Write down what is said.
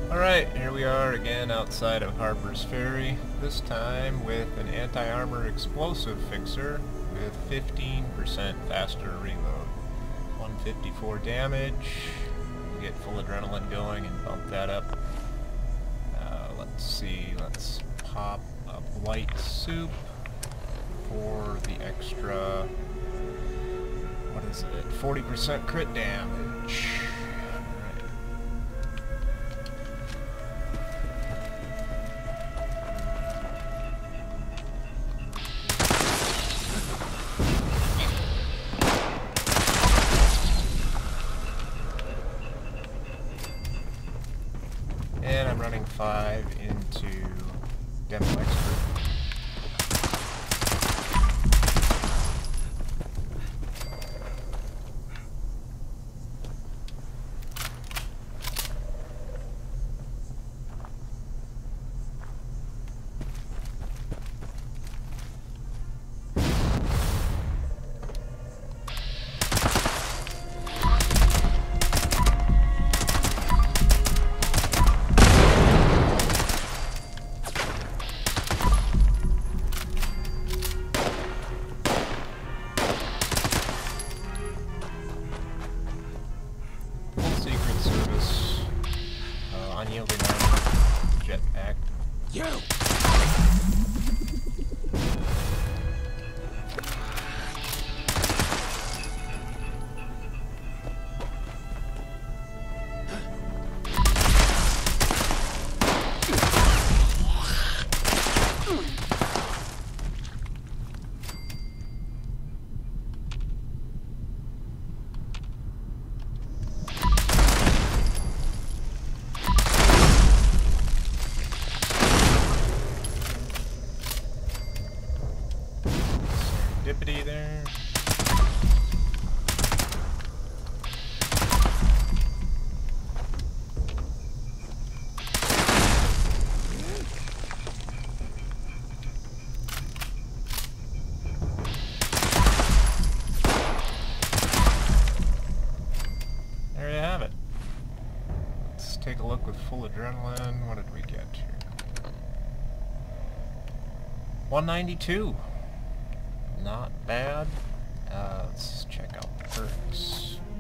Alright, here we are again outside of Harper's Ferry, this time with an anti-armor explosive fixer with 15% faster reload. 154 damage, we get full adrenaline going and bump that up. Let's see, let's pop up light soup for the extra, what is it, 40% crit damage. And I'm running 5 into Demo Expert. Unyielding armor, jetpack. You! Serendipity there. There you have it. Let's take a look with full adrenaline. What did we get here? 192. Not bad. Let's check out the perks.